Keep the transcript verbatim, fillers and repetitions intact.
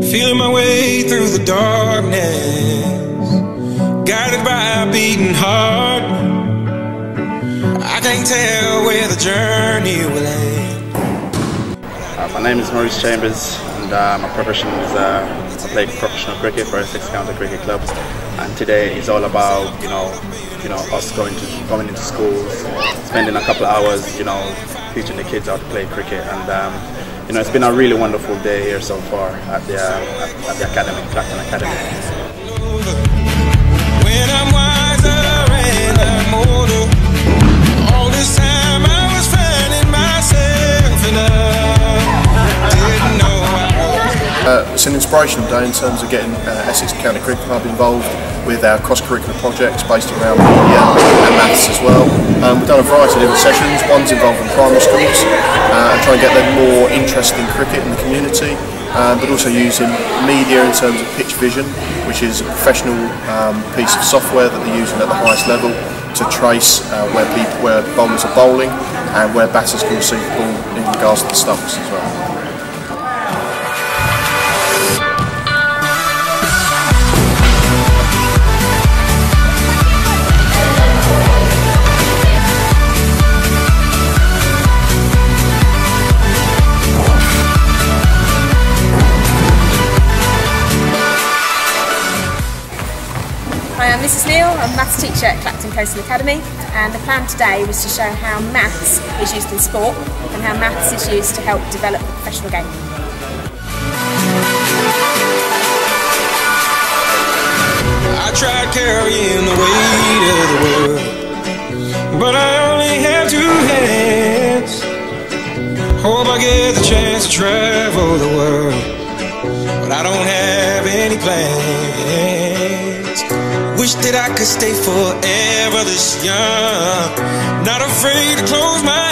feeling my way through the darkness, guided by a beating heart. I can't tell where the journey will end. Uh, my name is Maurice Chambers, and uh, my profession is uh, I play professional cricket for Essex County Cricket Club. And today is all about you know, you know, us going to going into schools, spending a couple of hours, you know, teaching the kids how to play cricket. And um, you know, it's been a really wonderful day here so far at the uh, at, at the academy, Clacton Academy. When I'm wiser and I'm older, all this time I was finding myself and I didn't know I was. Uh, it's an inspirational day in terms of getting uh, Essex County Cricket Club involved with our cross-curricular projects based around media and maths as well. Um, we've done a variety of different sessions. One's involving primary schools uh, and trying to get them more interested in cricket in the community, um, but also using media in terms of pitch vision, which is a professional um, piece of software that they're using at the highest level to trace uh, where people, where bowlers are bowling and where batters can receive the ball in regards to the stumps as well. Hi, I'm Missus Neal, I'm a maths teacher at Clacton Coastal Academy, and the plan today was to show how maths is used in sport and how maths is used to help develop the professional game. I tried carrying the weight of the world, but I only have two hands. Hope I get the chance to travel the world, but I don't have any plans. Wish that I could stay forever this young, not afraid to close my